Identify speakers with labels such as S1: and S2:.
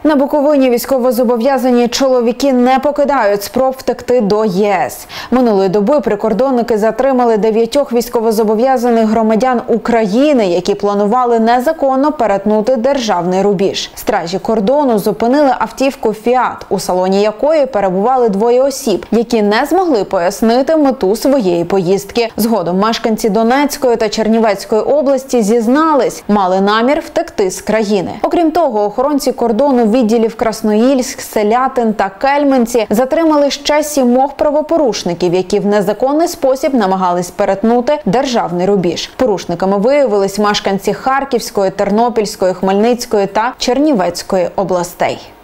S1: На Буковині військовозобов'язані чоловіки не покидають спроб втекти до ЄС. Минулої доби прикордонники затримали 9 військовозобов'язаних громадян України, які планували незаконно перетнути державний рубіж. Стражі кордону зупинили автівку «Фіат», у салоні якої перебували 2 осіб, які не змогли пояснити мету своєї поїздки. Згодом мешканці Донецької та Чернівецької області зізнались, мали намір втекти з країни. Окрім того, охоронці кордону відділів Красноїльськ, Селятин та Кельменці затримали ще 7 правопорушників, які в незаконний спосіб намагались перетнути державний рубіж. Порушниками виявились мешканці Харківської, Тернопільської, Хмельницької та Чернівецької областей.